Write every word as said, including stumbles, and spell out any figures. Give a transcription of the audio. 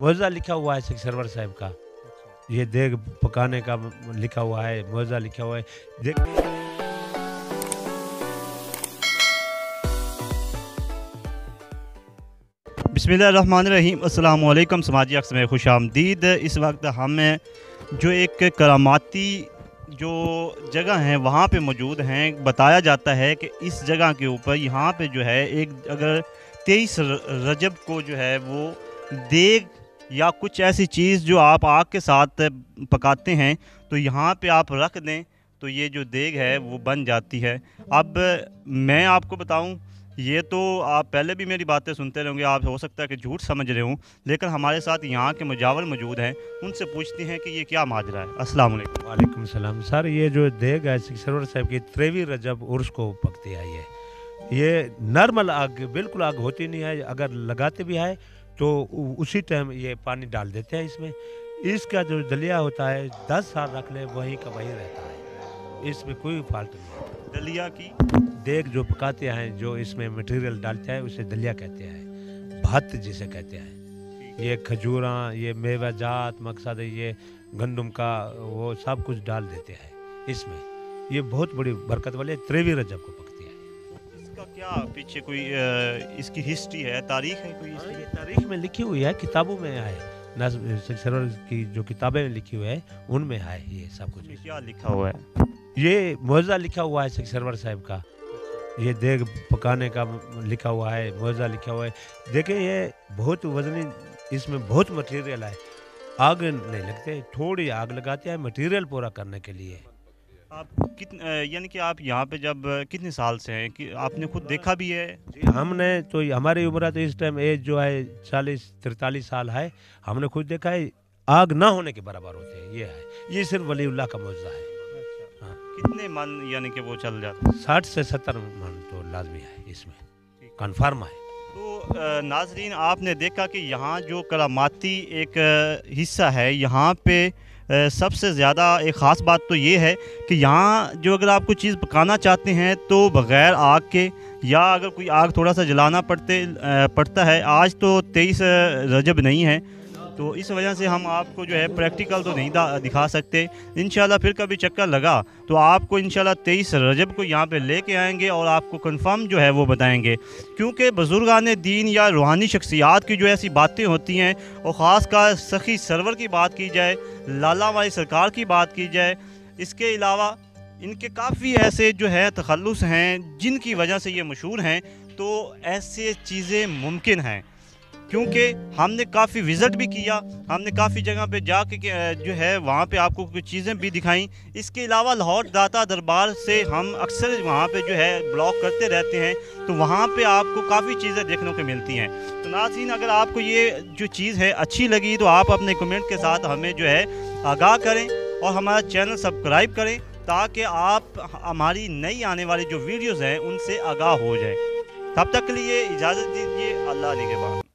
मुआवजा लिखा हुआ है सखी सरवर साहब का। ये देग पकाने का लिखा हुआ है, मुआवजा लिखा हुआ है। देख बिस्मिल्लाहिर्रहमानिर्रहीम, अस्सलामु अलैकुम समाजी अक्स में खुश आमदीद। इस वक्त हम जो एक करामाती जो जगह हैं वहाँ पे मौजूद हैं। बताया जाता है कि इस जगह के ऊपर यहाँ पे जो है एक अगर तेईस रजब को जो है वो देग या कुछ ऐसी चीज़ जो आप आग के साथ पकाते हैं तो यहाँ पे आप रख दें तो ये जो देग है वो बन जाती है। अब मैं आपको बताऊं, ये तो आप पहले भी मेरी बातें सुनते रहेंगे, आप हो सकता है कि झूठ समझ रहे हों, लेकिन हमारे साथ यहाँ के मुजावर मौजूद हैं, उनसे पूछते हैं कि ये क्या माजरा है। अस्सलाम वालेकुम। वालेकुम सलाम। सर ये जो देग है सखी सरवर साहब की तेरहवीं रजब उर्स को पकती है। ये ये नॉर्मल आग, बिल्कुल आग होती नहीं है। अगर लगाते भी है तो उसी टाइम ये पानी डाल देते हैं इसमें। इसका जो दलिया होता है दस साल रख ले वहीं का वहीं रहता है, इसमें कोई फाल्ट नहीं होता। दलिया की देग जो पकाते हैं, जो इसमें मटेरियल डालते हैं उसे दलिया कहते हैं, भात जिसे कहते हैं। ये खजूरा, ये मेवा जात, मकसद है ये गंदम का, वो सब कुछ डाल देते हैं इसमें। ये बहुत बड़ी बरकत वाली तेरहवीं रजब को पकती है। इसका क्या पीछे कोई इसकी हिस्ट्री है, तारीख है कोई? हाँ, ये तारीख में लिखी हुई है, किताबों में है, सखी सरवर की जो किताबें लिखी हुई है उनमें है ये सब कुछ। क्या लिखा हुआ है? ये मुआवजा लिखा हुआ है सखी सरवर साहब का। ये देग पकाने का लिखा हुआ है, मुआवजा लिखा हुआ है। देखिए ये बहुत वजनी, इसमें बहुत मटेरियल है। आग नहीं लगते, थोड़ी आग लगाते हैं मटेरियल पूरा करने के लिए। आप कितने यानी कि आप यहाँ पे जब कितने साल से हैं कि आपने खुद देखा भी है? जी हमने तो, हमारी उम्र तो इस टाइम एज जो है चालीस तिरतालीस साल है। हमने खुद देखा है आग ना होने के बराबर होते हैं। ये है, ये सिर्फ वलीउल्लाह का मुआवजा है। हाँ। कितने मन यानी कि वो चल जाते हैं? साठ से सत्तर मन तो लाजमी है, इसमें कन्फर्म है। तो नाजरीन, आपने देखा कि यहाँ जो करामाती एक हिस्सा है, यहाँ पे सबसे ज़्यादा एक ख़ास बात तो ये है कि यहाँ जो अगर आप कोई चीज़ पकाना चाहते हैं तो बग़ैर आग के, या अगर कोई आग थोड़ा सा जलाना पड़ते पड़ता है। आज तो तेईस रजब नहीं है तो इस वजह से हम आपको जो है प्रैक्टिकल तो नहीं दिखा सकते। इंशाल्लाह फिर कभी चक्कर लगा तो आपको इंशाल्लाह तेईस रजब को यहाँ पे लेके आएंगे और आपको कंफर्म जो है वो बताएंगे। क्योंकि बुजुर्गान दीन या रूहानी शख्सियात की जो ऐसी बातें होती हैं, और ख़ास कर सखी सरवर की बात की जाए, लाला वाली सरकार की बात की जाए, इसके अलावा इनके काफ़ी ऐसे जो है तखल्लुस हैं जिनकी वजह से ये मशहूर हैं। तो ऐसे चीज़ें मुमकिन हैं क्योंकि हमने काफ़ी विज़िट भी किया, हमने काफ़ी जगह पे जाके जो है वहाँ पे आपको कुछ चीज़ें भी दिखाई। इसके अलावा लाहौर दाता दरबार से हम अक्सर वहाँ पे जो है ब्लॉग करते रहते हैं, तो वहाँ पे आपको काफ़ी चीज़ें देखने को मिलती हैं। तो नाज़रीन, अगर आपको ये जो चीज़ है अच्छी लगी तो आप अपने कमेंट के साथ हमें जो है आगाह करें और हमारा चैनल सब्सक्राइब करें ताकि आप हमारी नई आने वाली जो वीडियोज़ हैं उनसे आगाह हो जाएँ। तब तक के लिए इजाज़त दीजिए। अल्लाह के बाद।